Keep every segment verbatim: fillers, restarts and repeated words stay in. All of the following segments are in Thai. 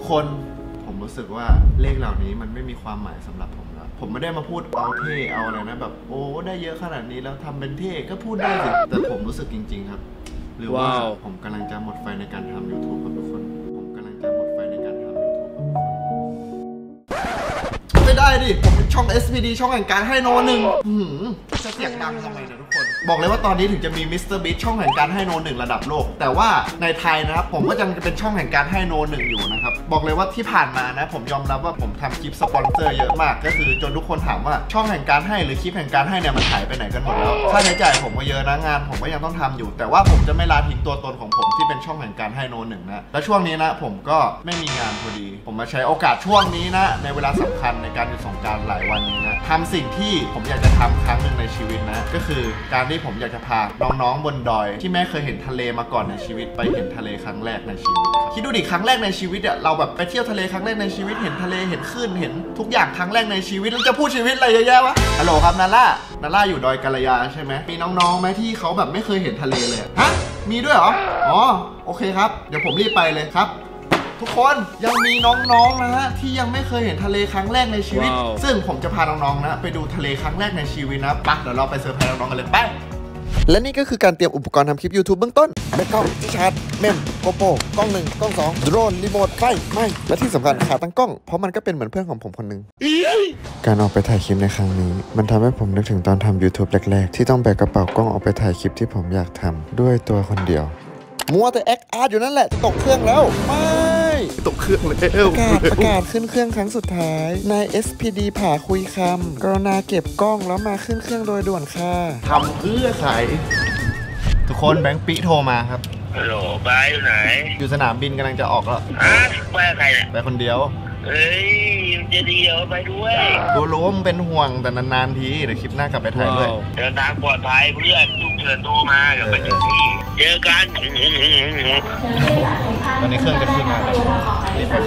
คนผมรู้สึกว่าเลขเหล่านี้มันไม่มีความหมายสำหรับผมแล้วผมไม่ได้มาพูดเอาเท่เอาอะไรนะแบบโอ้ได้เยอะขนาดนี้แล้วทำเป็นเท่ก็พูดได้สิแต่ผมรู้สึกจริงๆครับหรือว่า wow. ผมกำลังจะหมดไฟในการทำ YouTube ครับทุกคนผมกำลังจะหมดไฟในการทำ YouTube ครับทุกคนไม่ได้ดิผมเป็นช่อง เอส พี ดี ช่องแห่งการให้โนหนึ่งจะเสียงดังทำไมนะทุกคนบอกเลยว่าตอนนี้ถึงจะมีมิสเตอร์บีทช่องแห่งการให้โนหนึ่งระดับโลกแต่ว่าในไทยนะครับผมก็ยังเป็นช่องแห่งการให้โนหนึ่งอยู่นะครับบอกเลยว่าที่ผ่านมานะผมยอมรับว่าผมทำคลิปสปอนเซอร์เยอะมากก็คือจนทุกคนถามว่าช่องแห่งการให้หรือคลิปแห่งการให้เนี่ยมันหายไปไหนกันหมดแล้วค่าใช้จ่ายผมก็เยอะนะงานผมก็ยังต้องทำอยู่แต่ว่าผมจะไม่ละทิ้งตัวตนของผมที่เป็นช่องแห่งการให้โนหนึ่งนะและช่วงนี้นะผมก็ไม่มีงานพอดีผมมาใช้โอกาสช่วงนี้นะในเวลาสำคัญในการหยุดสงกรานต์หลายวันนี้นะทำสิ่งที่ผมอยากจะทำครั้งหนึ่งในชีวิตนะก็คือการที่ผมอยากจะพาน้องๆบนดอยที่ไม่เคยเห็นทะเลมาก่อนในชีวิตไปเห็นทะเลครั้งแรกในชีวิตคิดดูดิครั้งแรกในชีวิตอ่ะเราแบบไปเที่ยวทะเลครั้งแรกในชีวิตเห็นทะเลเห็นคลื่นเห็นทุกอย่างครั้งแรกในชีวิตแล้วจะพูดชีวิตอะไรเยอะแยะวะฮัลโหลครับนาร่านาร่าอยู่ดอยกาลยาใช่ไหมมีน้องๆไหมที่เขาแบบไม่เคยเห็นทะเลเลยฮะมีด้วยเหรออ๋อโอเคครับเดี๋ยวผมรีบไปเลยครับทุกคนยังมีน้องๆนะฮะที่ยังไม่เคยเห็นทะเลครั้งแรกในชีวิต wow. ซึ่งผมจะพาน้องๆนะไปดูทะเลครั้งแรกในชีวิตนะปะเดี๋ยวเราไปเซอร์ไพรส์น้องๆกันเลยไปและนี่ก็คือการเตรียมอุปกรณ์ทำคลิป YouTube เบื้องต้นแบตกล้องที่ชาร์จเมมโกโปรกล้องหนึ่งกล้องสองโดรนรีโมทไฟไม่และที่สำคัญขาตั้งกล้องเพราะมันก็เป็นเหมือนเพื่อนของผมคนหนึ่งการออกไปถ่ายคลิปในครั้งนี้มันทำให้ผมนึกถึงตอนทำ YouTube แรกๆที่ต้องแบกกระเป๋ากล้องออกไปถ่ายคลิปที่ผมอยากทำด้วยตัวคนเดียวมัวแต่แอคอาร์ตอยู่นั่นแหละจะตกเครื่องแล้วไม่ตกเครื่องแล้วประกาศประกาศขึ้นเครื่องครั้งสุดท้ายนาย เอส พี ดี ผ่าคุยคำกรุณาเก็บกล้องแล้วมาขึ้นเครื่องโดยด่วนค่ะทำเพื่อใครทุกคนแบงค์ปิโทรมาครับฮัลโหลบายอยู่ไหนอยู่สนามบินกำลังจะออกแล้วฮะไปใครเนี่ยไปคนเดียวเอ้ยจะเดียวไปด้วยกูรู้ว่ามึงเป็นห่วงแต่นานๆทีเดี๋ยวคลิปหน้ากลับไปถ่ายด้วยเดินทางปลอดภัยเพื่อนทุกเชิญโทรมาเดี๋ยวไปถึงที่เจอกันตอนนี้เครื่องจะขึ้นมารีบไป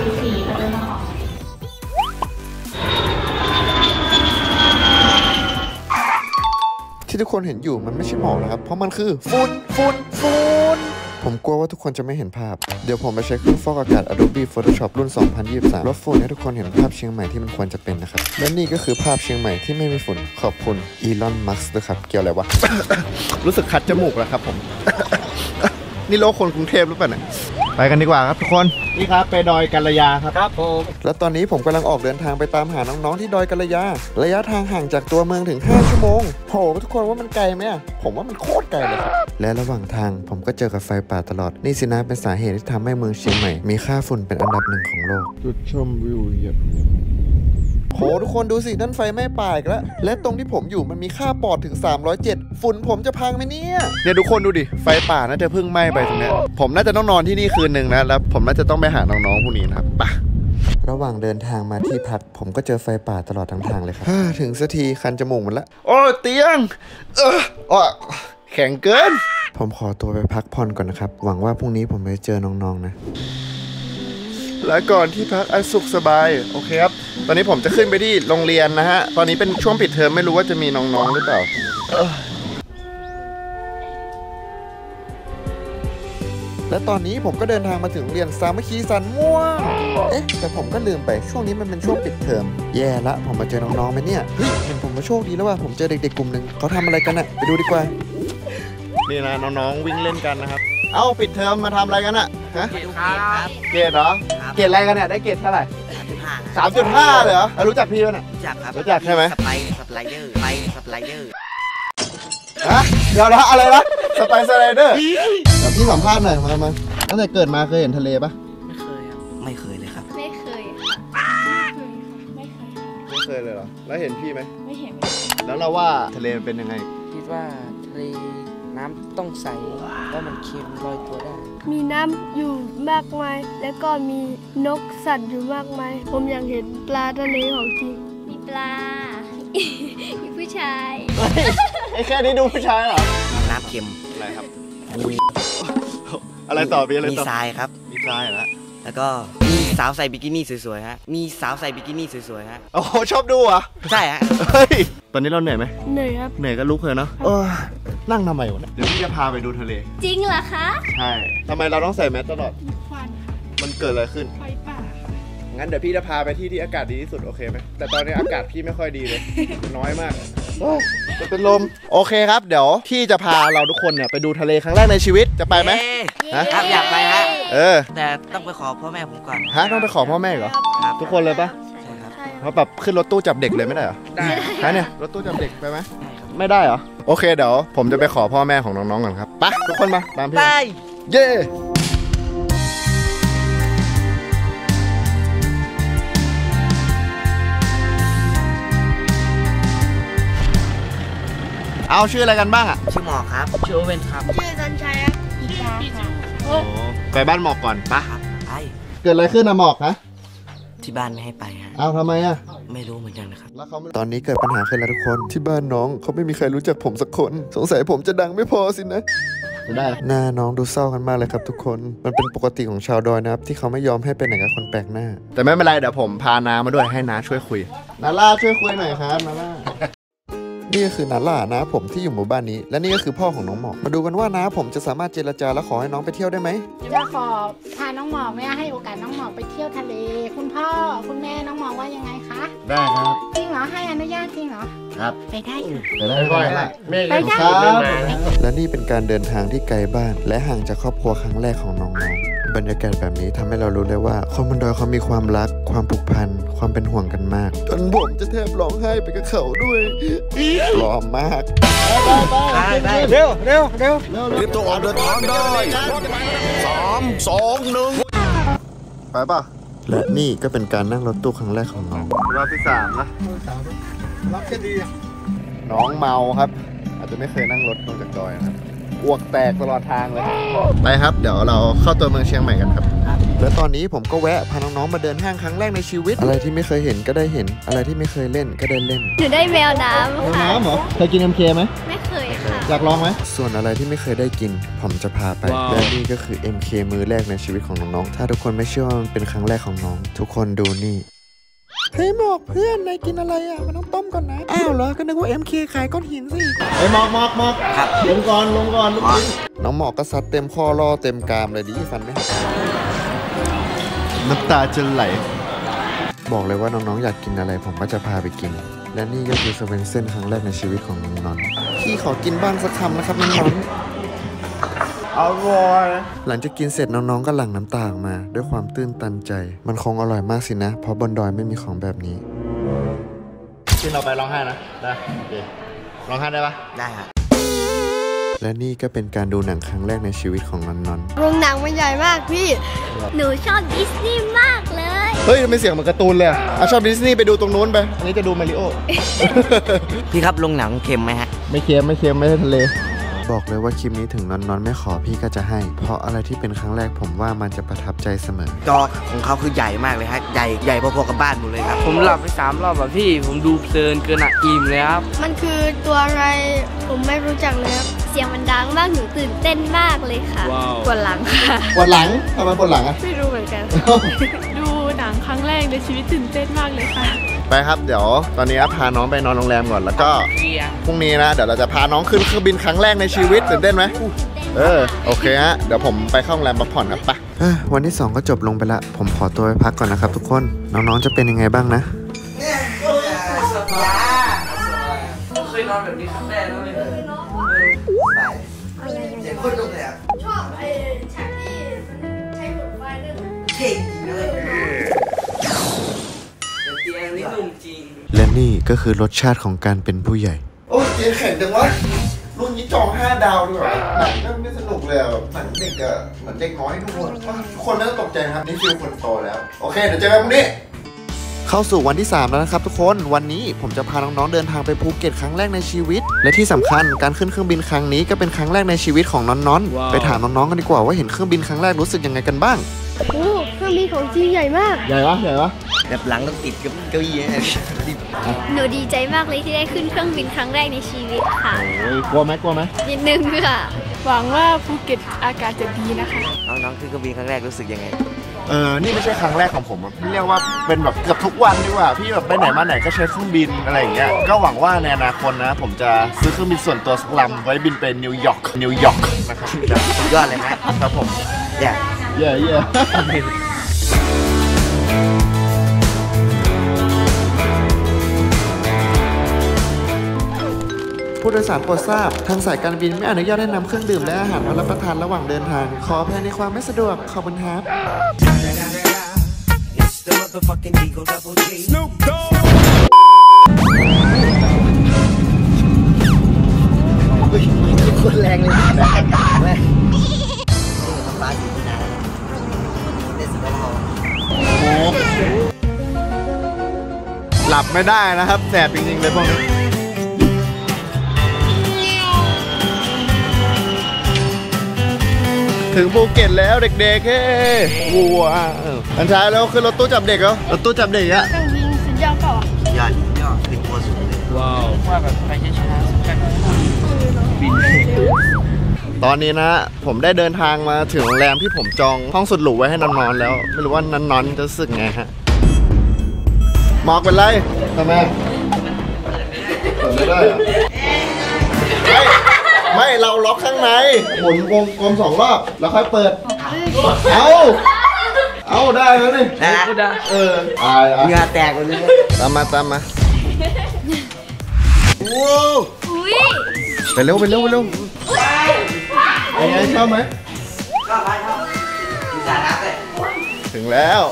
ที่ทุกคนเห็นอยู่มันไม่ใช่หมอกนะครับเพราะมันคือฝุ่นฝุ่นฝุ่นผมกลัวว่าทุกคนจะไม่เห็นภาพเดี๋ยวผมไปใช้เครื่องฟอกอากาศ Adobe Photoshop รุ่น สองพันยี่สิบสาม ลดฝุ่นให้ทุกคนเห็นภาพเชียงใหม่ที่มันควรจะเป็นนะครับและนี่ก็คือภาพเชียงใหม่ที่ไม่มีฝุ่นขอบคุณอีลอนมัสก์ด้วยครับเกี่ยวอะไรวะ รู้สึกคัดจมูกแล้วครับผม นี่โลกคนกรุงเทพหรือเปล่าเนี่ยไปกันดีกว่าครับทุกคนนี่ครับไปดอยกาลยาครับครับผมและตอนนี้ผมกำลังออกเดินทางไปตามหาน้องๆที่ดอยกาลยาระยะทางห่างจากตัวเมืองถึงห้าชั่วโมงโหทุกคนว่ามันไกลไหมอ่ะผมว่ามันโคตรไกลเลยครับและระหว่างทางผมก็เจอกับไฟป่าตลอดนี่สินะเป็นสาเหตุที่ทำให้เมืองเชียงใหม่มีค่าฝุ่นเป็นอันดับหนึ่งของโลกจุดชมวิวเหยียบโหทุกคนดูสินั่นไฟไหม้ป่าอีกแล้วและตรงที่ผมอยู่มันมีค่าปอดถึงสามร้อยเจ็ดฝุ่นผมจะพังไหมเนี่ยเนี่ยทุกคนดูดิไฟป่าน่าจะเพิ่งไหม้ไปตรงนี้ผมน่าจะต้องนอนที่นี่คืนหนึ่งนะแล้วผมน่าจะต้องไปหาน้องๆพวกนี้นะครับป่ะระหว่างเดินทางมาที่พักผมก็เจอไฟป่าตลอดทั้งทางเลยครับถึงสักทีคันจมูกมันละโอ้เตียงเอออ๋อแข็งเกินผมขอตัวไปพักผ่อนก่อนนะครับหวังว่าพรุ่งนี้ผมจะเจอน้องๆนะและก่อนที่พักอันสุขสบายโอเคครับตอนนี้ผมจะขึ้นไปที่โรงเรียนนะฮะตอนนี้เป็นช่วงปิดเทอมไม่รู้ว่าจะมีน้องๆหรือเปล่าและตอนนี้ผมก็เดินทางมาถึงโรงเรียนสามัคคีสันม่วงเอ๊ะแต่ผมก็ลืมไปช่วงนี้มันเป็นช่วงปิดเทอมแย่ละผมมาเจอน้องๆไหมเนี่ยเฮ้ยเห็นผมมาโชคดีแล้วว่าผมเจอเด็กๆกลุ่มหนึ่งเขาทำอะไรกันอะไปดูดีกว่านี่นะน้องๆวิ่งเล่นกันนะครับเอ้าปิดเทอมมาทำอะไรกันอะฮะเกรดเหรอเกรดอะไรกันเนี่ยได้เกรดเท่าไหร่สามจุดห้าเลยเหรอรู้จักพี่ป่ะเนี่ยรู้จักครับรู้จักใช่ไหมสไปสไลเดอร์ไปสไลเดอร์ฮะเดี๋ยวนะอะไรนะสไปสไลเดอร์เดี๋ยวพี่สัมภาษณ์หน่อยมามาตั้งแต่เกิดมาเคยเห็นทะเลปะไม่เคยครับไม่เคยเลยครับไม่เคยค่ะไม่เคยไม่เคยเลยเหรอแล้วเห็นพี่ไหมไม่เห็นแล้วเราว่าทะเลเป็นยังไงคิดว่าทะเลน้ำต้องใสเพราะมันเค็มลอยตัวได้มีน้ำอยู่มากมายแล้วก็มีนกสัตว์อยู่มากมายผมอยากเห็นปลาทะเลของจริงมีปลา มีผู้ชายไอ้แค่นี้ดูผู้ชายเหรอน้ำเค็มอะไรครับอะไรต่อพี่อะไรต่อมีทรายครับมีทรายเหรอแล้วก็มีสาวใส่บิกินี่สวยๆฮะมีสาวใส่บิกินี่สวยๆฮะโอ้โหชอบดูอ่ะใช่ฮะเฮ้ยตอนนี้เราเหนื่อยไหมเหนื่อยครับเหนื่อยก็ลุกเลยเนาะนั่งทำไมวะเนี่ยเดี๋ยวพี่จะพาไปดูทะเลจริงเหรอคะใช่ทำไมเราต้องใส่แมสตลอดควันมันเกิดอะไรขึ้นไฟป่างั้นเดี๋ยวพี่จะพาไปที่ที่อากาศดีที่สุดโอเคไหมแต่ตอนนี้อากาศพี่ไม่ค่อยดีเลย น้อยมากจะเป็นลมโอเคครับเดี๋ยวพี่จะพาเราทุกคนเนี่ยไปดูทะเลครั้งแรกในชีวิตจะไปไหมฮะครับอยากไปฮะเออแต่ต้องไปขอพ่อแม่ผมก่อนฮะต้องไปขอพ่อแม่เหรอครับทุกคนเลยปะใช่ครับเขาแบบขึ้นรถตู้จับเด็กเลยไม่ได้เหรอได้ฮะเนี่ยรถตู้จับเด็กไปไหมได้ครับไม่ได้เหรอโอเคเดี๋ยวผมจะไปขอพ่อแม่ของน้องๆก่อนครับไปทุกคนมาตามพี่ได้เย้เอาชื่ออะไรกันบ้างอ่ะชื่อหมอครับชื่อโอเว่นครับชื่อสันชัยครับอีกาค่ะโอ้ไปบ้านหมอกก่อนปะครับไปเกิดอะไรขึ้นนะหมอกฮะที่บ้านไม่ให้ไปฮะเอาทำไมอ่ะไม่รู้เหมือนกันนะครับตอนนี้เกิดปัญหาขึ้นแล้วทุกคนที่บ้านน้องเขาไม่มีใครรู้จักผมสักคน สงสัยผมจะดังไม่พอสินะจะได้หน้าน้องดูเศร้ากันมากเลยครับทุกคนมันเป็นปกติของชาวดอยนะครับที่เขาไม่ยอมให้ไปไหนกับคนแปลกหน้าแต่ไม่เป็นไรเดี๋ยวผมพานามาด้วยให้นาช่วยคุยนาล่าช่วยคุยหน่อยครับนาล่านี่ก็คือนาล่าน้าผมที่อยู่หมู่บ้านนี้ และนี่ก็คือพ่อของน้องหมอกมาดูกันว่าน้าผมจะสามารถเจรจาและขอให้น้องไปเที่ยวได้ไหมจะขอพาน้องหมอกแม่ให้โอกาสน้องหมอกไปเที่ยวทะเล คุณพ่อคุณแม่น้องหมอกว่ายังไงคะได้ครับจริงเหรอให้อนุญาตจริงเหรอครับไปได้ค่ะไปได้ค่อยๆละไปได้ครับและนี่เป็นการเดินทางที่ไกลบ้าน และห่างจากครอบครัวครั้งแรกของน้องๆบรรยากาศแบบนี้ทำให้เรารู้เลยว่าคนบนดอยเขามีความรัก ความผูกพันความเป็นห่วงกันมากจนผมจะแทบร้องไห้ไปกับเขาด้วยปลอมมากได้ได้เร็วเร็วเร็วเร็วรีบตัวออกเดินทางได้สามสองหนึ่งไปป่ะและนี่ก็เป็นการนั่งรถตู้ครั้งแรกของน้องรอบที่สามนะรับแค่ดีน้องเมาครับ อาจจะไม่เคยนั่งรถลงจากดอยนะครับอ้วกแตกตลอดทางเลยไปครับเดี๋ยวเราเข้าตัวเมืองเชียงใหม่กันครับและตอนนี้ผมก็แวะพาน้องๆมาเดินห้างครั้งแรกในชีวิต อะไรที่ไม่เคยเห็นก็ได้เห็น อะไรที่ไม่เคยเล่นก็ได้เล่นหนูได้แมวน้ำค่ะน้ำเหรอเคยกิน เอ็ม เค ไหมไม่เคยค่ะอยากลองไหมส่วนอะไรที่ไม่เคยได้กิน ผมจะพาไป และนี่ก็คือ เอ็ม เค มือแรกในชีวิตของน้องๆ ถ้าทุกคนไม่เชื่อว่ามันเป็นครั้งแรกของน้อง ทุกคนดูนี่ เฮ้ยหมอกเพื่อนนายกินอะไรอ่ะมันต้องต้มก่อนนะ อ้าวเหรอ ก็นึกว่า เอ็ม เค ขายก้อนหินสิไอ้ยหมอกหมอกหมอกลงก่อนลงก่อนลงก่อนน้องหมอกก็ซัดเต็มข้อล่อเต็มกรามเลยดิฟันไม่หักน้ำตาจะไหลบอกเลยว่าน้องๆอยากกินอะไรผมก็จะพาไปกิน และนี่ก็คือสเวนเซ่นครั้งแรกในชีวิตของน้องนอนพี่ขอกินบ้างสักคำนะครับน้องๆอร่อยหลังจากกินเสร็จน้องๆก็หลั่งน้ำตาออกมา ด้วยความตื้นตันใจ มันคงอร่อยมากสินะ เพราะบนดอยไม่มีของแบบนี้ที่เราไปร้องไห้นะได้โอเคร้องไห้ได้ปะได้ครับและนี่ก็เป็นการดูหนังครั้งแรกในชีวิตของนอนนอนโรงหนังมันใหญ่มากพี่ หนูชอบดิสนีย์มากเลยเฮ้ยทำไมเสียงเหมือนการ์ตูนเลยอ่ะอ่ะชอบดิสนีย์ไปดูตรงนู้นไปอันนี้จะดูมาริโอพี่ครับลงหนังเค็มไหมฮะไม่เค็มไม่เค็มไม่ใช่ทะเลบอกเลยว่าคลิปนี้ถึงนอนนอนไม่ขอพี่ก็จะให้ เพราะอะไรที่เป็นครั้งแรกผมว่ามันจะประทับใจเสมอจอของเขาคือใหญ่มากเลยฮะใหญ่ใหญ่พอๆกับบ้านหมดเลยครับผมหลับไปสามรอบอะพี่ ผมดูเพลินเกินอะอิ่มเลยครับมันคือตัวอะไรผมไม่รู้จักเลยครับ เสียงมันดังมากหนูตื่นเต้นมากเลยค่ะว้าวปวดหลังค่ะปวดหลังทำไมปวดหลังอ่ะไม่รู้เหมือนกัน ดูหนังครั้งแรกในชีวิตตื่นเต้นมากเลยค่ะไปครับเดี๋ยวตอนนี้พาน้องไปนอนโรงแรมก่อนแล้วก็เกียร์พรุ่งนี้นะเดี๋ยวเราจะพาน้องขึ้นเครื่องบินครั้งแรกในชีวิตตื่นเต้นไหมเออโอเคฮะเดี๋ยวผมไปเข้าโรงแรมพักผ่อนครับไปเอ้อวันที่สองก็จบลงไปละ ผมขอตัวไปพักก่อนนะครับทุกคน น้องๆจะเป็นยังไงบ้างนะสบายเคยนอนแบบนี้ครั้งแรกแล้วเลยเด็กคนตรงไหนอ่ะชอบไอ้ฉากที่ใช้ผลไฟเรื่องเก่งเลยเตียงนี่นุ่มจริงและนี่ก็คือรสชาติของการเป็นผู้ใหญ่โอ้เจ๊แข็งจังวะรุ่นนี้จองห้าดาวดีกว่าหนังก็ไม่สนุกเลยแบบหนังเด็กอะเหมือนเด็กน้อยทุกคนทุกคนไม่ต้องตกใจนะครับนี่ฟิลคนโตแล้วโอเคเดี๋ยวเจอกันพรุ่งนี้เข้าสู่วันที่สามแล้วนะครับทุกคน วันนี้ผมจะพาน้องๆเดินทางไปภูเก็ตครั้งแรกในชีวิต และที่สำคัญการขึ้นเครื่องบินครั้งนี้ก็เป็นครั้งแรกในชีวิตของน้อนๆ ไปถามน้องๆกันดีกว่าว่าเห็นเครื่องบินครั้งแรกรู้สึกยังไงกันบ้างโอ้เครื่องบินของจริงใหญ่มากใหญ่ปะใหญ่ปะแบบหลังต้องติดกับเก้าอี้หนูดีใจมากเลยที่ได้ขึ้นเครื่องบินครั้งแรกในชีวิตค่ะโอ้ยกลัวไหมกลัวไหมนิดนึงค่ะหวังว่าภูเก็ตอากาศจะดีนะคะน้องๆขึ้นเครื่องบินครั้งแรกรู้สึกยังไงเออนี่ไม่ใช่ครั้งแรกของผมอะพี่เรียกว่าเป็นแบบเกือบทุกวันดีกว่าพี่แบบไปไหนมาไหนก็ใช้เครื่องบินอะไรอย่างเงี้ยก็หวังว่าในอนาคตนะ ผมจะซื้อเครื่องบินส่วนตัวสักลำไว้บินไปนิวยอร์กนิวยอร์กนะครับสุดยอดเลยฮะครับผมแย่เย่เย่ผู้โดยสารโปรดทราบทางสายการบินไม่อนุญาตให้นำเครื่องดื่มและอาหารมารับประทานระหว่างเดินทางขออภัยในความไม่สะดวกขอบคุณครับคนแรงเลยแรงแรงโอ้หลับไม่ได้นะครับแสบจริงๆเลยพวกนี้ถึงภูเก็ตแล้วเด็กๆเฮ้วัวอันท้ายแล้วขึ้นรถตู้จับเด็กแล้วรถตู้จับเด็กอะเครื่องบินสุดยอดเปล่าอ่ะยอดยอดขึ้นตัวสูงเลยว้าวว่าแบบไปช้าๆสักพักบินตอนนี้นะผมได้เดินทางมาถึงโรงแรมที่ผมจองห้องสุดหรูไว้ให้นอนๆแล้วไม่รู้ว่านันๆจะรู้สึกไงฮะหมอกเป็นไรทำไมเปิดไม่ได้เหรอไม่ไม่เราล็อกข้างในหมุนวงกลมสองรอบแล้วค่อยเปิดเอาเอาได้แล้วนี่ก็ได้เอออายอ่ะเหงื่อแตกหมดเลยตามมาตามมาว้าวอุ้ยไปเร็วไปเร็วไปเร็วเป็นไงชอบไหมก็ไปครับมีสาระเลยถึงแล้ว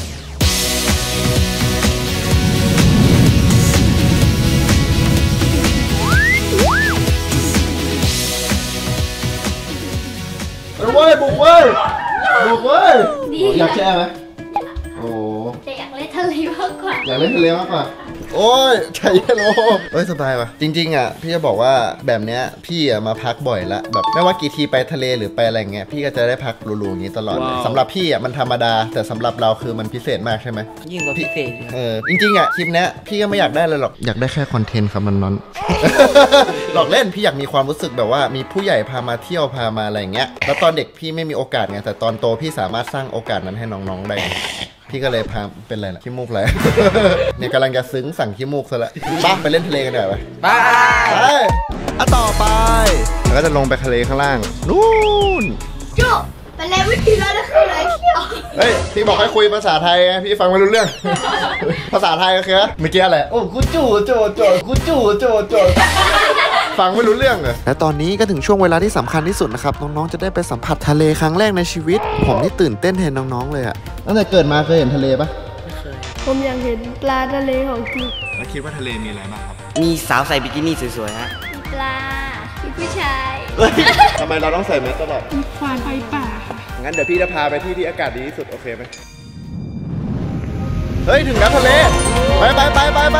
ไปเว้ยบุกเว้ยบุกเว้ยอยากแช่ไหมโอ้แต่อยากเล่นทะเลมากกว่าอยากเล่นทะเลมากกว่าโอ้ยใจเย็นโอ้เอ้ยสบายว่ะจริงๆอ่ะพี่จะบอกว่าแบบเนี้ยพี่อ่ะมาพักบ่อยละแบบไม่ว่ากี่ทีไปทะเลหรือไปอะไรเงี้ยพี่ก็จะได้พักหรูๆอย่างนี้ตลอดเลยสำหรับพี่อ่ะมันธรรมดาแต่สำหรับเราคือมันพิเศษมากใช่ไหมยิ่งกว่าพิเศษเลยเออจริงๆอ่ะคลิปเนี้ยพี่ก็ไม่อยากได้เลยหรอกอยากได้แค่คอนเทนต์ครับมันนอน หลอกเล่นพี่อยากมีความรู้สึกแบบว่ามีผู้ใหญ่พามาเที่ยวพามาอะไรเงี้ยแล้วตอนเด็กพี่ไม่มีโอกาสไงแต่ตอนโตพี่สามารถสร้างโอกาสนั้นให้น้องๆได้พี่ก็เลยพาเป็นไรล่ะขี้มูกอะไร เนี่ยกำลังจะซึ้งสั่งขี้มูกซะละป้าไปเล่นทะเลกันหน่อยไปบายไปอ่ะต่อไปแล้วก็จะลงไปทะเลข้างล่างนู่นจุ๊บไปแล้ววิธีเราจะคืออะไรเที่ยวเฮ้ยพี่บอกให้คุยภาษาไทยไงพี่ฟังไม่รู้เรื่อง ภาษาไทยก็คือเมื่อกี้อะไรโอ้กูจู่โจโจกูจู่โจโจฟังไม่รู้เรื่องเลยและตอนนี้ก็ถึงช่วงเวลาที่สำคัญที่สุดนะครับน้องๆจะได้ไปสัมผัสทะเลครั้งแรกในชีวิต ผมนี่ตื่นเต้นแทนน้องๆเลยอะตั้งแต่เกิดมาเคยเห็นทะเลปะผมอยากเห็นปลาทะเลของจริงแล้วคิดว่าทะเลมีอะไรบ้างครับมีสาวใส่บิกินี่สวยๆฮะมีปลามีผู้ชายทำไมเราต้องใส่แมสตลอดควานไปป่าค่ะงั้นเดี๋ยวพี่จะพาไปที่ที่อากาศดีที่สุดโอเคไหมเฮ้ยถึงแล้วทะเลไปไปไปไปไป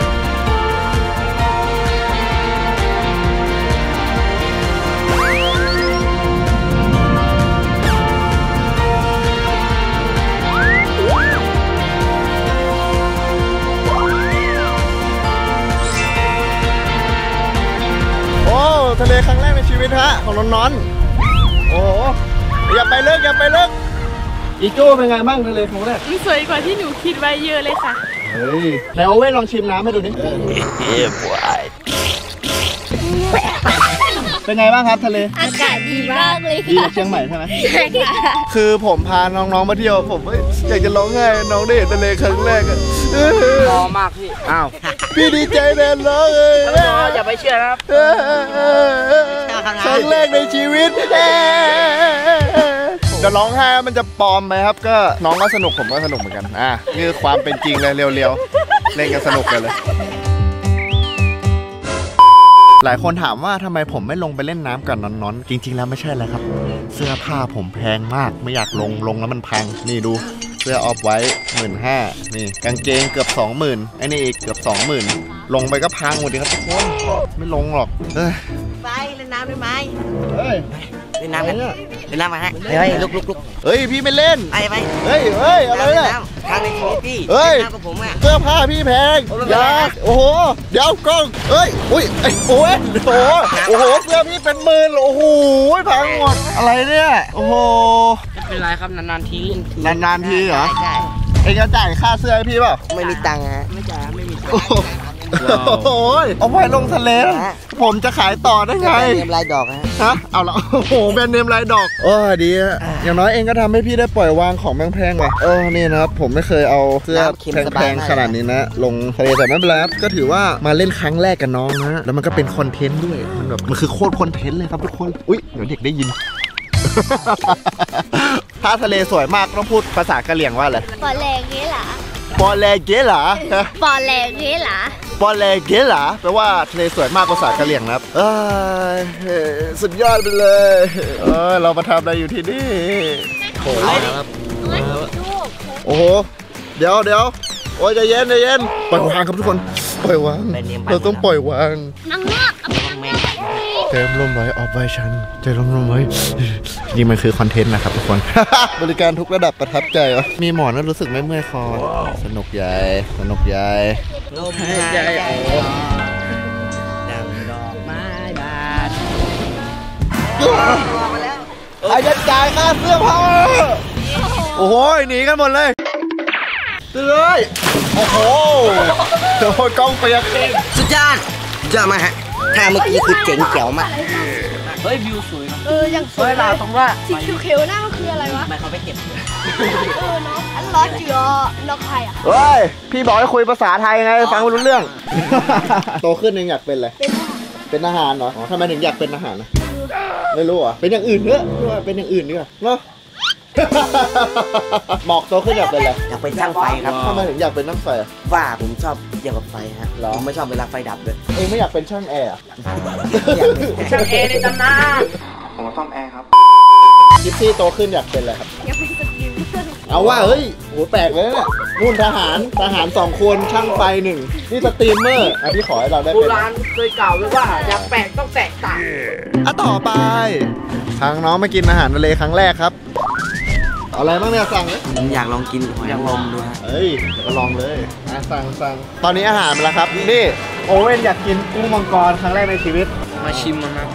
ทะเลครั้งแรกในชีวิตฮะของนอนๆโอ้อย่าไปเลิกอย่าไปเลิกอีโก้เป็นไงบ้างทะเลครั้งแรกมันสวยกว่าที่หนูคิดไว้เยอะเลยค่ะเฮ้ยไหนโอเว่นลองชิมน้ำให้ดูดิเป็นไงบ้างครับทะเลอากาศดีมากเลยดีกค่ะว่าเชียงใหม่ใช่ไหมใช่ค่ะคือผมพาน้องๆมาเที่ยวผมอยากจะร้องไห้น้องได้เห็นทะเลครั้งแรกอะรอมากพี่ อ้าวพี่ดีใจแทนน้องเลยอย่าไปเชื่อนะครับครั้งแรกในชีวิตเดี๋ยวร้องไห้มันจะปลอมไหมครับก็น้องก็สนุกผมก็สนุกเหมือนกันอ่ะนี่คือความเป็นจริงเลยเร็วๆเล่นกันสนุกกันเลยหลายคนถามว่าทำไมผมไม่ลงไปเล่นน้ำกับนอนๆจริงๆแล้วไม่ใช่อะไรครับเสื้อผ้าผมแพงมากไม่อยากลงลงแล้วมันพังนี่ดูเสื้อออฟไว้หมื่นห้านี่กางเกงเกือบสองหมื่นไอ้นี่อีกเกือบสองหมื่นลงไปก็พังหมดเลยครับทุกคนไม่ลงหรอกเอ้ยไปเล่นน้ำได้ไหมเฮ้ยเล่นน้ำกันเล่นน้ำกันฮะเฮ้ยลุกลุกลุกเฮ้ยพี่ไม่เล่นไปไปเฮ้ยเฮ้ยอะไรเนี่ยครั้งในชีวิตพี่เฮ้ยเล่นน้ำกับผมอ่ะเสื้อผ้าพี่แพงอย่าโอ้โหเดี๋ยวกล้องเอ้ยอุ้ยไอ้โอ้ยโอ้โหโอ้โหเสื้อพี่เป็นหมื่นโอ้โหพังหมดอะไรเนี่ยโอ้โหไม่เป็นไรครับนานๆทีเล่นนานๆทีเหรอใช่เองจะจ่ายค่าเสื้อให้พี่เปล่าไม่มีตังค์ฮะไม่จ่ายไม่มีตังโอ้ค์โหโอ้ยเอาไว้ลงทะเลผมจะขายต่อได้ไงแบรนด์เนมลายดอกนะฮะเอาละโอ้โหแบรนด์เนมลายดอกโอ้ดีอะอย่างน้อยเองก็ทำให้พี่ได้ปล่อยวางของแพงๆว่ะเออนี่นะครับผมไม่เคยเอาเสื้อแพงๆขนาดนี้นะลงทะเลแต่ไม่เป็นไรครับก็ถือว่ามาเล่นครั้งแรกกับน้องนะแล้วมันก็เป็นคอนเทนต์ด้วยมันแบบมันคือโคตรคอนเทนต์เลยครับทุกคนอุ้ยเดี๋ยวเด็กได้ยิน ถ้าทะเลสวยมากต้องพูดภาษากะเหรี่ยงว่าอะไรปอแลเกหลาปอแลเกหลาปอแลเกหลาปอแลเกหลาแปลว่าทะเลสวยมากภาษากะเหรี่ยงนะครับเอ้ยสุดยอดไปเลยเออเรามาทำอะไรอยู่ที่นี่โอ้โหโอ้โหเดี๋ยวเดี๋ยวโอ้ยใจเย็นใจเย็นปล่อยวางครับทุกคนปล่อยวางเราต้องปล่อยวางนางเงือกเอาไปนางเงือกเต็มลมไว้ออกไว้ฉันใจลมลมไว้นี่มันคือคอนเทนต์นะครับทุกคน บริการทุกระดับประทับใจวะมีหมอนแล้วรู้สึกไม่เมื่อยคอสนุกใหญ่สนุกใหญ่ลมหายใจออกดังดอกไม้บานมาแล้วใครจะจ่ายค่าเสื้อผ้าโอ้โหหนีกันหมดเลยเลยโอ้โหโดนกล้องเปียกสุดยอดยอดมากฮะท่าเมื่อกี้คือเจ๋งเจ๋วมากเฮ้ยวิวสวยนะเออยังสวยตรงว่าสีเขียวๆหน้ามันคืออะไรวะไม่เขาไปเก็บเออเนาะอันล้อเจือนกไข่อ่ะเฮ้ยพี่บอกให้คุยภาษาไทยไงฟังไม่รู้เรื่อง โตขึ้นเองอยากเป็นอะไรเป็นทหารเหรอทำไมถึงอยากเป็นทหารนะไม่รู้อ่ะเป็นอย่างอื่นเถอะเป็นอย่างอื่นดีกว่าเนาะ หมอกโตขึ้นอยากเป็นอะไรอยากเป็นช่างไฟครับทำไมถึงอยากเป็นช่างไฟอ่ะว่าผมชอบเกี่ยวกับไฟฮะหรอผมไม่ชอบเวลาไฟดับเลยเองไม่อยากเป็นช่างแอร์อะช่างเอในตำนานผมซ่อมแอร์ครับยิปซี่โตขึ้นอยากเป็นอะไรครับยังเป็นสกิลเอาว่าเฮ้ยโหแปลกเลยเนี่ยนู่นทหารทหารสองคนช่างไฟหนึ่งนี่สตรีมเมอร์อ่ะพี่ขอให้เราได้โบเป็นราณเคยกล่าวไว้ว่าอยากแปลกต้องแตกต่างอ่ะต่อไปทางน้องมากินอาหารทะเลครั้งแรกครับเอาอะไรบ้างเนี่ยสั่งเลยผมอยากลองกินหอยนางรมดูฮะเฮ้ยเดี๋ยวก็ลองเลยอ่ะสั่งสั่งตอนนี้อาหารมาแล้วครับนี่โอเว่นอยากกินกุ้งมังกรครั้งแรกในชีวิตมาชิมมันนะ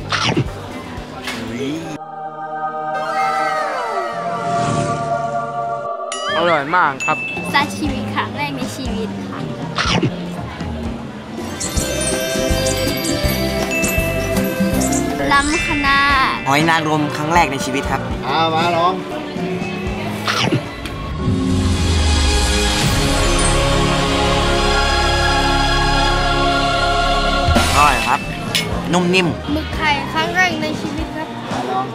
อร่อยมากครับซาชิมิครั้งแรกในชีวิตค่ะล้ำขนาดหอยนางรมครั้งแรกในชีวิตครับอ่ามาลองอร่อยครับ นุ่มนิ่มหมึกไข่ครั้งแรกในชีวิตครับลอง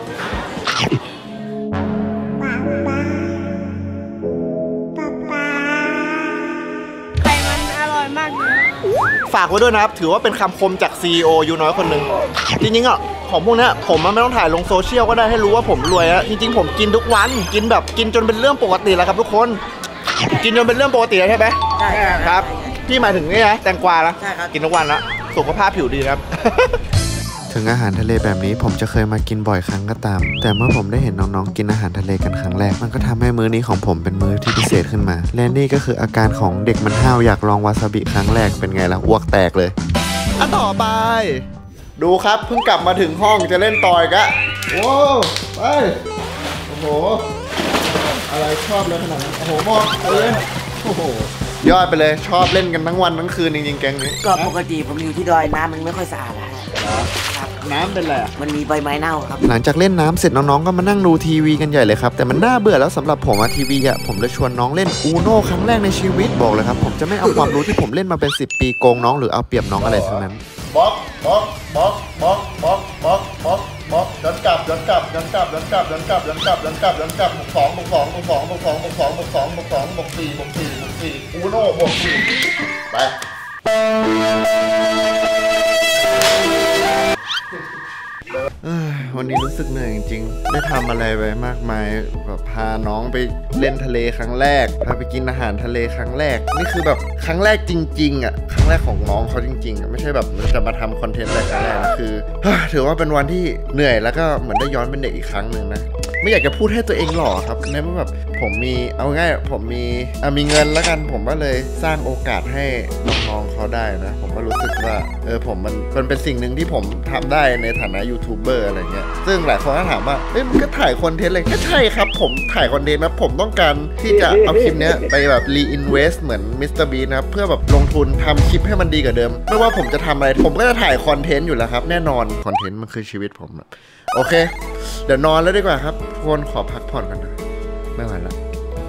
ไข่มันอร่อยมากเลยฝากไว้ด้วยนะครับถือว่าเป็นคำคมจาก ซี อี โอ ยูน้อยคนหนึ่งจริงๆอ่ะของพวกเนี้ยผมมันไม่ต้องถ่ายลงโซเชียลก็ได้ให้รู้ว่าผมรวยแล้วจริงๆผมกินทุกวันกินแบบกินจนเป็นเรื่องปกติแล้วครับทุกคนกินจนเป็นเรื่องปกติแล้วใช่ไหมใช่ครับครับพี่หมายถึงนี่นะแตงกวาละใช่ครับกินทุกวันละสุขภาพผิวดีครับถึงอาหารทะเลแบบนี้ผมจะเคยมากินบ่อยครั้งก็ตาม แต่เมื่อผมได้เห็นน้องๆกินอาหารทะเลกันครั้งแรกมันก็ทำให้มื้อนี้ของผมเป็นมื้อที่พิเศษขึ้นมาและนี่ก็คืออาการของเด็กมันห้าวอยากลองวาซาบิครั้งแรกเป็นไงล่ะอ้วกแตกเลยอันต่อไป ดูครับเพิ่งกลับมาถึงห้องจะเล่นต่อยกะโอ้ไปโอ้โหอะไรชอบเลยขนาดนั้นโอ้โหมองเลยโอ้โหยอดไปเลยชอบเล่นกันทั้งวันทั้งคืนจริงๆแก๊งนี้ก็ปกติผมอยู่ที่ดอยน้ำมันไม่ค่อยสะอาดนะฮะครับน้ำเป็นไรอ่ะมันมีใบไม้เน่าครับหลังจากเล่นน้ำเสร็จน้องๆก็มานั่งดูทีวีกันใหญ่เลยครับแต่มันน่าเบื่อแล้วสำหรับผมอะทีวีอะผมเลยชวนน้องเล่นอูโน่ครั้งแรกในชีวิตบอกเลยครับผมจะไม่เอาความรู้ที่ผมเล่นมาเป็นสิบปีโกงน้องหรือเอาเปรียบน้องอะไรทั้งนั้นบล็อกบล็อกบล็อกบล็อกบล็อกบล็อกบล็อกบล็อกย้อนกลับย้อนกลับย้อนกลับย้อนกลับย้อนกลับย้อนกลับย้อนกลับย้อนกลับบวกสองบวกสองบวกสองบวกสองบวกสองบวกสองบวกสองบวกสี่บวกสี่บวกสี่อูโน่บวกสี่ไปวันนี้รู้สึกเหนื่อยจริงๆได้ทำอะไรไปมากมายแบบพาน้องไปเล่นทะเลครั้งแรกพาไปกินอาหารทะเลครั้งแรกนี่คือแบบครั้งแรกจริงๆอ่ะครั้งแรกของน้องเขาจริงๆอ่ะไม่ใช่แบบจะมาทำคอนเทนต์อะไรครั้งแรกนะคือถือว่าเป็นวันที่เหนื่อยแล้วก็เหมือนได้ย้อนเป็นเด็กอีกครั้งหนึ่งนะไม่อยากจะพูดให้ตัวเองหล่อครับในเมื่อแบบผมมีเอาง่ายผมมีมีเงินแล้วกันผมก็เลยสร้างโอกาสให้น้องๆเขาได้นะผมก็รู้สึกว่าเออผมมันมันเป็นสิ่งหนึ่งที่ผมทำได้ในฐานะยูทูบเบอร์อะไรเงี้ยซึ่งหลายคนก็ถามว่าเฮ้ยมันก็ถ่ายคอนเทนต์เลยก็ใช่ครับผมถ่ายคอนเทนต์นะผมต้องการที่จะเอาคลิปเนี้ยไปแบบรีอินเวสเหมือนมิสเตอร์บีนะครับเพื่อแบบลงทุนทำคลิปให้มันดีกว่าเดิมไม่ว่าผมจะทำอะไรผมก็จะถ่ายคอนเทนต์อยู่แล้วครับแน่นอนคอนเทนต์มันคือชีวิตผมโอเคเดี๋ยวนอนแล้วดีกว่าครับทุกคนขอพักผ่อนกันนะไม่ไหวแล้ว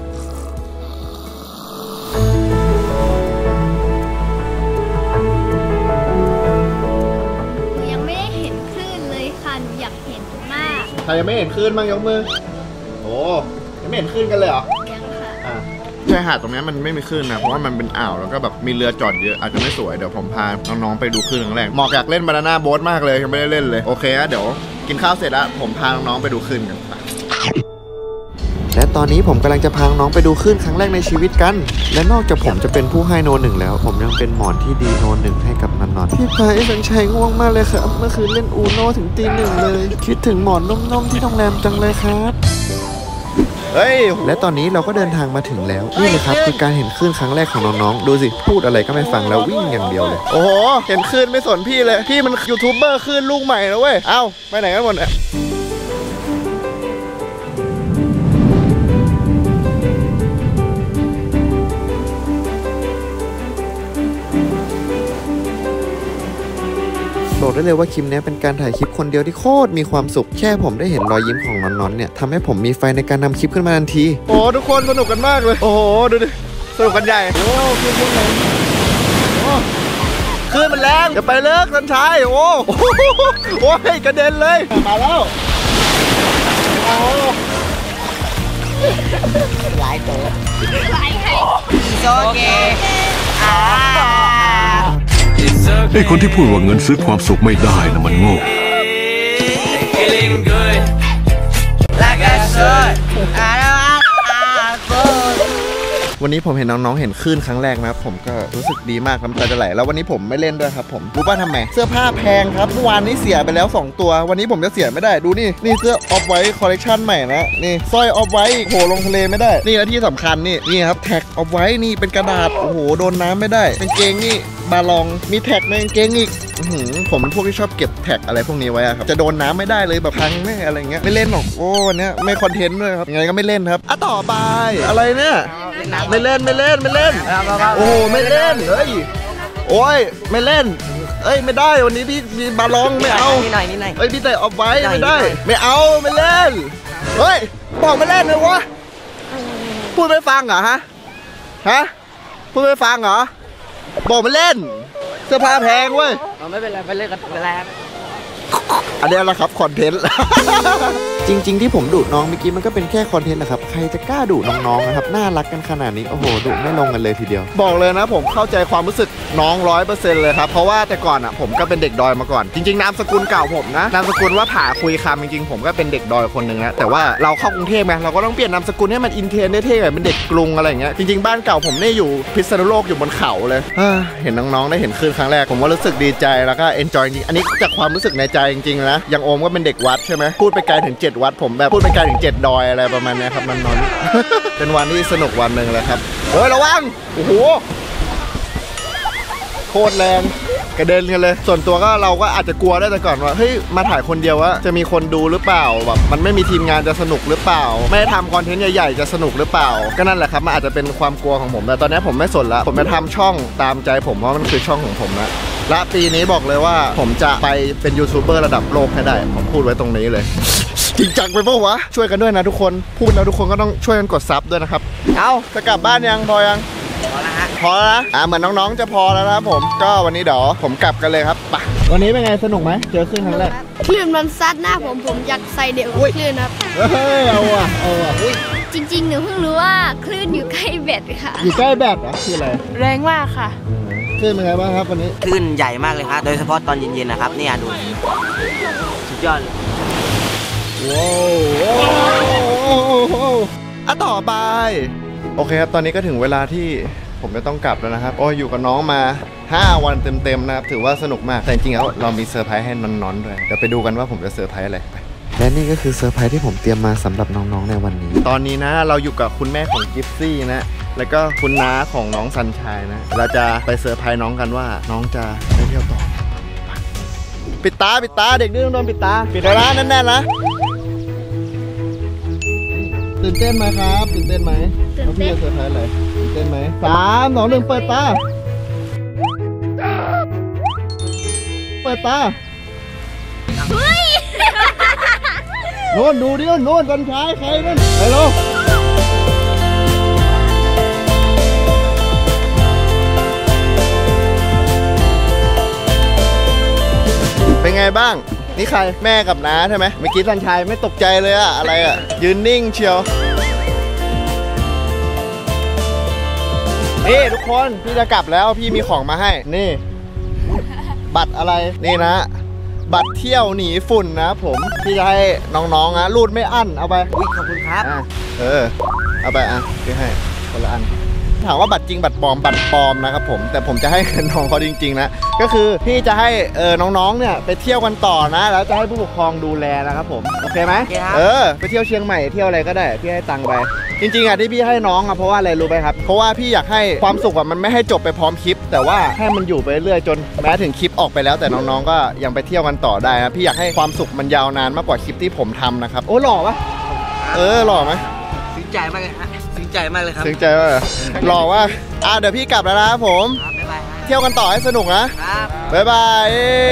ยังไม่ได้เห็นคลื่นเลยค่ะหนูอยากเห็นมากใครยังไม่เห็นคลื่นบ้างยกมือโอ้ยังไม่เห็นคลื่นกันเลยเหรอยังค่ะอ่าชายหาดตรงนี้มันไม่มีคลื่นนะเพราะว่ามันเป็นอ่าวแล้วก็แบบมีเรือจอดเยอะอาจจะไม่สวยเดี๋ยวผมพาน้องๆไปดูคลื่นครั้งแรกหมอกอยากเล่นบานาน่าโบ๊ทมากเลยยังไม่ได้เล่นเลยโอเคนะเดี๋ยวกินข้าวเสร็จแล้วผมพาน้องๆไปดูคลื่นกันและตอนนี้ผมกำลังจะพาน้องไปดูคลื่นครั้งแรกในชีวิตกันและนอกจากผมจะเป็นผู้ให้โนหนึ่งแล้วผมยังเป็นหมอนที่ดีโนหนึ่งให้กับนันนอนพี่ไผ่สัญชัยง่วงมากเลยครับเมื่อคืนเล่นอูโนถึงตีหนึ่งเลยคิดถึงหมอนนุ่มๆที่โรงแรมจังเลยครับเฮ้ยและตอนนี้เราก็เดินทางมาถึงแล้วนี่เลยครับคือการเห็นคลื่นครั้งแรกของน้องๆดูสิพูดอะไรก็ไม่ฟังแล้ววิ่งอย่างเดียวเลยโอ้โหเห็นคลื่นไม่สนพี่เลยพี่มันยูทูบเบอร์คลื่นลูกใหม่นะเว้ยเอ้าไปไหนกันหมดเนี่ยบอกได้เลยว่าคลิปนี้เป็นการถ่ายคลิปคนเดียวที่โคตรมีความสุขแค่ผมได้เห็นรอยยิ้มของน้องๆเนี่ยทำให้ผมมีไฟในการนำคลิปขึ้นมาทันทีโอ้ทุกคนสนุกกันมากเลยโอ้โหดูดิสนุกกันใหญ่โอ้คลื่นแรงโอ้คลื่นมันแรงจะไปเลิกสันชัยโอ้โอ้ยกระเด็นเลยมาแล้วโอ้หลายตัวหลายไข่โอเคอ่าไอ้คนที่พูดว่าเงินซื้อความสุขไม่ได้นะมันโง่วันนี้ผมเห็นน้องๆเห็นคลื่นครั้งแรกนะครับผมก็รู้สึกดีมากน้ำตาจะไหลแล้ววันนี้ผมไม่เล่นด้วยครับผมรู้ป่ะทำไมเสื้อผ้าแพงครับเมื่อวานนี้เสียไปแล้วสองตัววันนี้ผมจะเสียไม่ได้ดูนี่นี่เสื้อออฟไวท์คอลเลคชันใหม่นะนี่สร้อยออฟไวท์โหลงทะเลไม่ได้นี่และที่สำคัญนี่นี่ครับแท็กออฟไวท์นี่เป็นกระดาษโอ้โหโดนน้ำไม่ได้กางเกงนี่บาลองมีแท็กในกางเกงอีกผมเป็นพวกที่ชอบเก็บแท็กอะไรพวกนี้ไว้ครับจะโดนน้ำไม่ได้เลยแบบพังแน่อะไรเงี้ยไม่เล่นหรอกโอ้เนี้ยไม่คอนเทนต์ด้วยครับยังไงก็ไม่เล่นครับอ่ะต่อไปอะไรเนี่ยไม่เล่นไม่เล่นไม่เล่นโอ้โหไม่เล่นเฮ้ยโอ้ยไม่เล่นเอ้ยไม่ได้วันนี้พี่มีบาลองไม่เอานี่หน่อยนี่หน่อยเอ้ยพี่แต่เอาไว้ไม่ได้ไม่เอาไม่เล่นเฮ้ยบอกไม่เล่นเลยวะพูดไม่ฟังเหรอฮะฮะพูดไม่ฟังเหรอบอกไม่เล่นเสื้อผ้าแพงเว้ยไม่เป็นไรไปเล่นกันแล้วอันนี้แหละครับคอนเทนต์จริงๆที่ผมดุน้องเมื่อกี้มันก็เป็นแค่คอนเทนต์นะครับใครจะกล้าดุน้องๆนะครับน่ารักกันขนาดนี้โอ้โหดุไม่ลงกันเลยทีเดียวบอกเลยนะผมเข้าใจความรู้สึกน้องร้อยเปอร์เซ็นต์เลยครับเพราะว่าแต่ก่อนอ่ะผมก็เป็นเด็กดอยมาก่อนจริงๆนามสกุลเก่าผมนะนามสกุลว่าผาคุยคำจริงๆผมก็เป็นเด็กดอยคนหนึ่งนะแต่ว่าเราเข้ากรุงเทพไงเราก็ต้องเปลี่ยนนามสกุลให้มันอินเทรนด์ได้เท่แบบเป็นเด็กกรุงอะไรอย่างเงี้ยจริงๆบ้านเก่าผมเนี่ยอยู่พิษณุโลกอยู่บนเขาเลยเห็นน้องๆได้เห็นคลื่นครั้งแรกผมว่ารู้สึกดีใจแล้วก็เอนจอยจริงอันนี้จากความรู้สึกในใจจริงๆนะอย่างโอมก็เป็นเด็กวัดใช่ไหมพูดไปไกลถึงเจ็ดวัดผมแบบพูดไปไกลถึงเจ็ดดอยอะไรประมาณนี้ครับมันนอน เป็นวันที่สนุกวันหนึ่งเลยครับโอ้ยระวังโอ้โหโคตรแรงกระเด็นกันเลยส่วนตัวก็เราก็อาจจะกลัวได้แต่ก่อนว่าเฮ้ยมาถ่ายคนเดียวว่าจะมีคนดูหรือเปล่าแบบมันไม่มีทีมงานจะสนุกหรือเปล่าไม่ได้ทำคอนเทนต์ใหญ่ๆจะสนุกหรือเปล่าก็นั่นแหละครับมันอาจจะเป็นความกลัวของผมแต่ตอนนี้ผมไม่สนละผมจะทำช่องตามใจผมเพราะมันคือช่องของผมนะและปีนี้บอกเลยว่าผมจะไปเป็นยูทูบเบอร์ระดับโลกให้ได้ผมพูดไว้ตรงนี้เลยจริงจังไปปะวะช่วยกันด้วยนะทุกคนพูดแล้วทุกคนก็ต้องช่วยกันกดซับด้วยนะครับเอาจะกลับบ้านยังพอยังพอแล้วฮะพอแล้วนะอ่าเหมือนน้องๆจะพอแล้วนะครับผมก็วันนี้เดี๋ยวผมกลับกันเลยครับไปวันนี้เป็นไงสนุกไหมเจอคลื่นครั้งแรกคลื่นมันซัดหน้าผมผมอยากใส่เด็กคลื่นครับเฮ้ยเอาอ่ะเอาอ่ะจริงๆหนูเพิ่งรู้ว่าคลื่นอยู่ใกล้แบดค่ะอยู่ใกล้แบดเหรอคืออะไรแรงมากค่ะคลื่นเป็นไงบ้างครับวันนี้คลื่นใหญ่มากเลยครับโดยเฉพาะตอนเย็นๆนะครับนี่ดูสุดยอดเลยว้าวอ่ะต่อไปโอเคครับตอนนี้ก็ถึงเวลาที่ผมจะต้องกลับแล้วนะครับโอ้ยอยู่กับน้องมาห้าวันเต็มๆนะครับถือว่าสนุกมากแต่จริงๆแล้วเรามีเซอร์ไพรส์ให้น้องๆด้วยเดี๋ยวไปดูกันว่าผมจะเซอร์ไพรส์อะไรไปและนี่ก็คือเซอร์ไพรส์ที่ผมเตรียมมาสำหรับน้องๆในวันนี้ตอนนี้นะเราอยู่กับคุณแม่ของกิฟซี่นะแล้วก็คุณน้าของน้องซันชัยนะเราจะไปเซอร์ไพรส์น้องกันว่าน้องจะได้เที่ยวต่อปิดตาปิดตาเด็กดื้อต้องโดนปิดตาปิดแล้วนะแน่นๆนะตื่นเต้นไหมครับตื่นเต้นไหมตื่นเต้นเซอร์ไพรส์อะไรตื่นเต้นไหมสามสองหนึ่งเปิดตาเปิดตาโน่นดูดิโน่นซันชัยใครนั่นไปลูกเป็นไงบ้างนี่ใครแม่กับน้าใช่ไหมเมื่อกี้ซันชัยไม่ตกใจเลยอะอะไรอะยืนนิ่งเชียวนี่ทุกคนพี่จะกลับแล้วพี่มีของมาให้นี่บัตรอะไรนี่นะบัตรเที่ยวหนีฝุ่นนะผมพี่จะให้น้องๆนะรูดไม่อั้นเอาไปอุ้ยขอบคุณครับเออเอาไปอ่ะพี่ให้คนละอันถามว่าบัตรจริงบัตรปลอมบัตรปลอมนะครับผมแต่ผมจะให้น้องเขาจริงๆนะก็คือพี่จะให้เออน้องๆเนี่ยไปเที่ยวกันต่อนะแล้วจะให้ผู้ปกครองดูแลนะครับผมโอเคไหมเออไปเที่ยวเชียงใหม่เที่ยวอะไรก็ได้พี่ให้ตังค์ไปจริงๆอ่ะที่พี่ให้น้องอ่ะเพราะว่าอะไรรู้ไหมครับเพราะว่าพี่อยากให้ความสุขอ่ะมันไม่ให้จบไปพร้อมคลิปแต่ว่าให้มันอยู่ไปเรื่อยจนแม้ถึงคลิปออกไปแล้วแต่น้องๆก็ยังไปเที่ยวกันต่อได้นะพี่อยากให้ความสุขมันยาวนานมากกว่าคลิปที่ผมทำนะครับโอ้หล่อปะเออหล่อไหมซึ้งใจมากเลยฮะซึ้งใจมากเลยครับซึ้งใจมากหล่อว่าอ่ะเดี๋ยวพี่กลับแล้วนะครับผมบ๊ายบายเที่ยวกันต่อให้สนุกนะครับบ๊ายบาย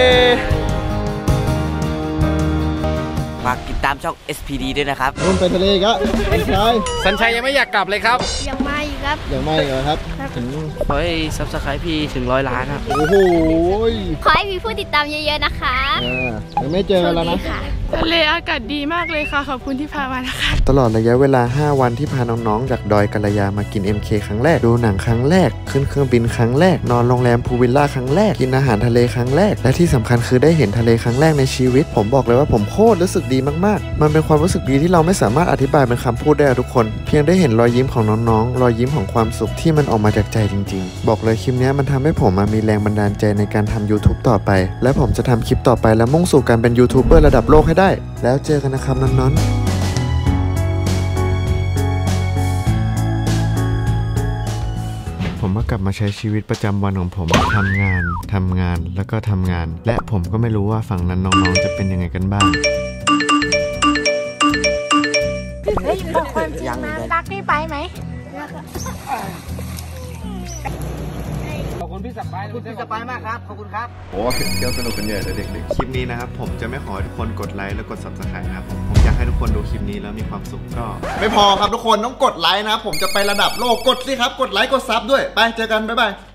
ฝากติดตามช่อง เอส พี ดี ด้วยนะครับนุ่นไปทะเลก็ซันชัยสัญชัยยังไม่อยากกลับเลยครับยังไม่ครับยังไม่เหรอครับถึงขอให้ซับสไครป์พี่ถึงร้อยล้านครับโอ้โหขอให้มีผู้ติดตามเยอะๆนะคะยังไม่เจอกันแล้วนะทะเลอากาศดีมากเลยค่ะขอบคุณที่พามานะคะตลอดระยะเวลาห้าวันที่พาน้องๆจากดอยกัลยามากิน เอ็ม เค ครั้งแรกดูหนังครั้งแรกขึ้นเครื่องบินครั้งแรกนอนโรงแรมพูลวิลล่าครั้งแรกกินอาหารทะเลครั้งแรกและที่สำคัญคือได้เห็นทะเลครั้งแรกในชีวิตผมบอกเลยว่าผมโคตรรู้สึกดีมากๆมันเป็นความรู้สึกดีที่เราไม่สามารถอธิบายเป็นคำพูดได้ทุกคนเพียงได้เห็นรอยยิ้มของน้องๆรอยยิ้มของความสุขที่มันออกมาจากใจจริงๆบอกเลยคลิปนี้มันทำให้ผมมีแรงบันดาลใจในการทำ YouTube ต่อไปและผมจะทำคลิปต่อไปและมุ่งสู่การเป็นยูทูบเบอร์ระดับโลกให้ได้แล้วเจอกันนะครับน้องๆผมก็กลับมาใช้ชีวิตประจำวันของผมทำงานทำงานแล้วก็ทำงานและผมก็ไม่รู้ว่าฝั่งนั้นน้องๆจะเป็นยังไงกันบ้างเฮ้ยบอกความจริงนะรักพี่ไปไหมขอบคุณพี่สไปร์คุณพี่สไปร์มากครับขอบคุณครับโอ้เที่ยวสนุกกันใหญ่เลยเด็กๆคลิปนี้นะครับผมจะไม่ขอให้ทุกคนกดไลค์และกด ซับสไครบ์ นะครับผมผมอยากให้ทุกคนดูคลิปนี้แล้วมีความสุขก็ไม่พอครับทุกคนต้องกดไลค์นะผมจะไประดับโลกกดสิครับกดไลค์กดซับด้วยไปเจอกันบ๊ายบาย